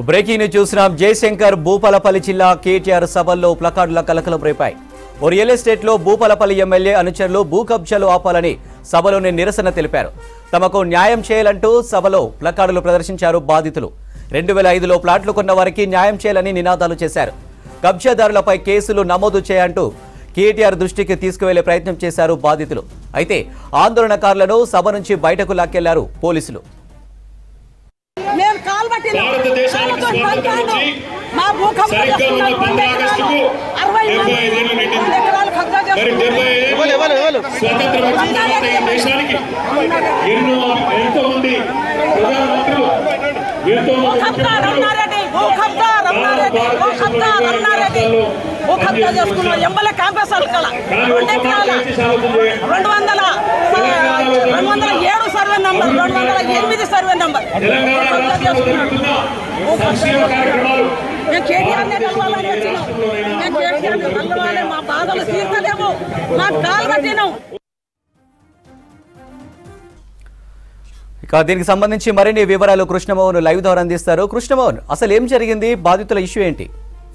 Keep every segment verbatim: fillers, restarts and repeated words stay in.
Breaking news చూసినాం. జయశంకర్ భూపాలపల్లి జిల్లా కేటీఆర్ సభల్లో ప్లకార్డుల కలకలం రేపాయి. ఓ రియల్ ఎస్టేట్ లో భూపాలపల్లి ఎమ్మెల్యే అనుచరులు భూ కబ్జాలు ఆపాలని సభలోనే నిరసన తెలిపారు. తమకు న్యాయం చేయాలంటూ సభలో ప్లకార్డులు ప్రదర్శించారు బాధితులు. రెండు వేల ఐదులో ప్లాట్లు కొన్న వారికి న్యాయం చేయాలని నినాదాలు చేశారు. కబ్జాదారులపై కేసులు నమోదు చేయంటూ కేటీఆర్ దృష్టికి తీసుకువెళ్లే ప్రయత్నం చేశారు బాధితులు. అయితే ఆందోళనకారులను సభ నుంచి బయటకు లాక్కెళ్లారు పోలీసులు. ఎంబలే క్యాంపస్ రెండు వందల రెండు వందల ఏడు సర్వే నంబర్ రెండు వందల ఎనిమిది సర్వే నంబర్ మేము కేటీఆర్ కలవాలని వచ్చినాం. మేము కేటీఆర్ కలవాలి, మా బాధలు తీర్చలేము, మాకు కాలు కట్టినాం. ఇక దీనికి సంబంధించి మరిన్ని వివరాలు కృష్ణమోహన్ లైవ్ ద్వారా అందిస్తారు. కృష్ణమోహన్, అసలు ఏం జరిగింది? బాధితుల ఇష్యూ ఏంటి?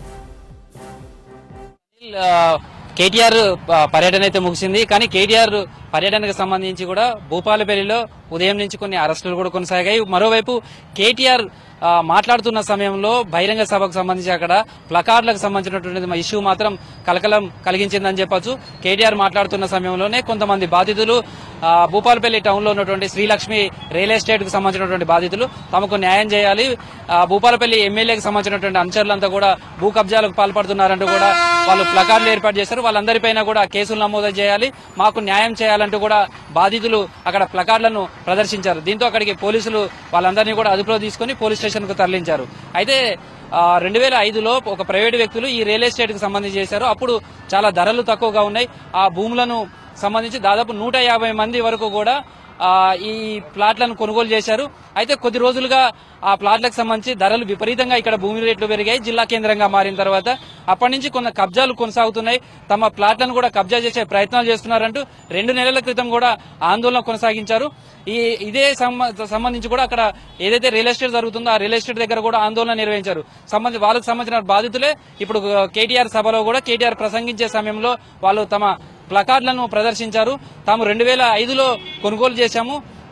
కేటీఆర్ పర్యటన అయితే ముగిసింది. కానీ కేటీఆర్ పర్యటనకు సంబంధించి కూడా భూపాలపల్లిలో ఉదయం నుంచి కొన్ని అరెస్టులు కూడా కొనసాగాయి. మరోవైపు కేటీఆర్ మాట్లాడుతున్న సమయంలో బహిరంగ సభకు సంబంధించి అక్కడ ప్లకార్డులకు సంబంధించినటువంటి ఇష్యూ మాత్రం కలకలం కలిగించిందని చెప్పొచ్చు. కేటీఆర్ మాట్లాడుతున్న సమయంలోనే కొంతమంది బాధితులు భూపాలపల్లి టౌన్ లో ఉన్నటువంటి శ్రీలక్ష్మి రియల్ ఎస్టేట్ కు సంబంధించినటువంటి బాధితులు తమకు న్యాయం చేయాలి, భూపాలపల్లి ఎమ్మెల్యేకి సంబంధించినటువంటి అనుచరులంతా కూడా భూ కబ్జాలకు పాల్పడుతున్నారంటూ కూడా వాళ్ళు ప్లకార్డులు ఏర్పాటు చేశారు. వాళ్ళందరిపైన కూడా కేసులు నమోదు చేయాలి, మాకు న్యాయం చేయాలంటూ కూడా బాధితులు అక్కడ ప్లకార్డులను ప్రదర్శించారు. దీంతో అక్కడికి పోలీసులు వాళ్ళందరినీ కూడా అదుపులో తీసుకుని పోలీస్ స్టేషన్ కు తరలించారు. అయితే రెండు వేల ఐదులో ఒక ప్రైవేటు వ్యక్తులు ఈ రియల్ ఎస్టేట్ కు సంబంధించి చేశారు. అప్పుడు చాలా ధరలు తక్కువగా ఉన్నాయి. ఆ భూములను సంబంధించి దాదాపు నూట యాభై మంది వరకు కూడా ఈ ప్లాట్లను కొనుగోలు చేశారు. అయితే కొద్ది రోజులుగా ఆ ప్లాట్లకు సంబంధించి ధరలు విపరీతంగా ఇక్కడ భూమి రేట్లు పెరిగాయి. జిల్లా కేంద్రంగా మారిన తర్వాత అప్పటి నుంచి కొన్ని కబ్జాలు కొనసాగుతున్నాయి. తమ ప్లాట్లను కూడా కబ్జా చేసే ప్రయత్నాలు చేస్తున్నారంటూ రెండు నెలల క్రితం కూడా ఆందోళన కొనసాగించారు. ఈ ఇదే సంబంధించి కూడా అక్కడ ఏదైతే రియల్ ఎస్టేట్ జరుగుతుందో ఆ రియల్ ఎస్టేట్ దగ్గర కూడా ఆందోళన నిర్వహించారు. సంబంధించి వాళ్ళకు సంబంధించిన బాధితులే ఇప్పుడు కేటీఆర్ సభలో కూడా కేటీఆర్ ప్రసంగించే సమయంలో వాళ్ళు తమ ప్లకార్డులను ప్రదర్శించారు. తాము రెండు వేల ఐదులో కొనుగోలు చేశాము,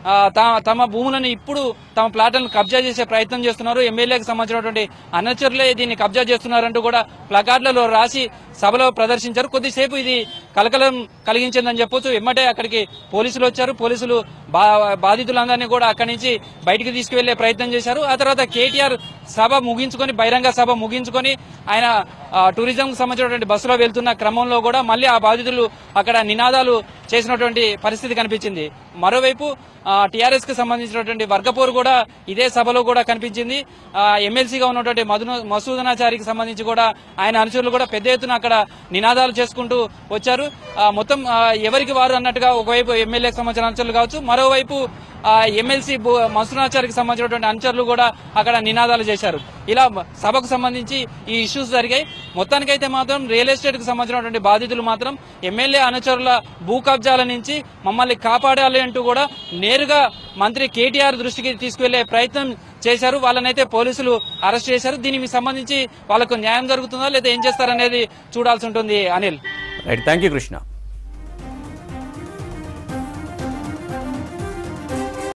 తమ భూములను ఇప్పుడు తమ ప్లాట్లను కబ్జా చేసే ప్రయత్నం చేస్తున్నారు, ఎమ్మెల్యేకి సంబంధించినటువంటి అనుచరులే దీన్ని కబ్జా చేస్తున్నారంటూ కూడా ప్లకార్డులలో రాసి సభలో ప్రదర్శించారు. కొద్దిసేపు ఇది కలకలం కలిగించిందని చెప్పొచ్చు. ఎమ్మటే అక్కడికి పోలీసులు వచ్చారు. పోలీసులు బాధితులందరినీ కూడా అక్కడి నుంచి బయటికి తీసుకువెళ్లే ప్రయత్నం చేశారు. ఆ తర్వాత కేటీఆర్ సభ ముగించుకొని బహిరంగ సభ ముగించుకొని ఆయన టూరిజం కు సంబంధించినటువంటి బస్సులో వెళ్తున్న క్రమంలో కూడా మళ్లీ ఆ బాధితులు అక్కడ నినాదాలు చేసినటువంటి పరిస్థితి కనిపించింది. మరోవైపు టీఆర్ఎస్ కు సంబంధించినటువంటి వర్గపోరు కూడా ఇదే సభలో కూడా కనిపించింది. ఎమ్మెల్సీగా ఉన్నటువంటి మసూదనాచారికి సంబంధించి కూడా ఆయన అనుచరులు కూడా పెద్ద ఎత్తున అక్కడ నినాదాలు చేసుకుంటూ వచ్చారు. మొత్తం ఎవరికి వారు అన్నట్టుగా ఒకవైపు ఎమ్మెల్యేకి సంబంధించిన అనుచరులు కావచ్చు, మరోవైపు ఎమ్మెల్సీ మసూదనాచారికి సంబంధించినటువంటి అనుచరులు కూడా అక్కడ నినాదాలు చేశారు. ఇలా సభకు సంబంధించి ఈ ఇష్యూస్ జరిగాయి. మొత్తానికైతే మాత్రం రియల్ ఎస్టేట్ కు సంబంధించినటువంటి బాధితులు మాత్రం ఎమ్మెల్యే అనుచరుల భూ కబ్జాల నుంచి మమ్మల్ని కాపాడాలి అంటూ కూడా నేరుగా మంత్రి కేటీఆర్ దృష్టికి తీసుకువెళ్లే ప్రయత్నం చేశారు. వాళ్ళనైతే పోలీసులు అరెస్ట్ చేశారు. దీనికి సంబంధించి వాళ్ళకు న్యాయం జరుగుతుందా లేదా ఏం చేస్తారనేది చూడాల్సి ఉంటుంది. Anil, thank you Krishna.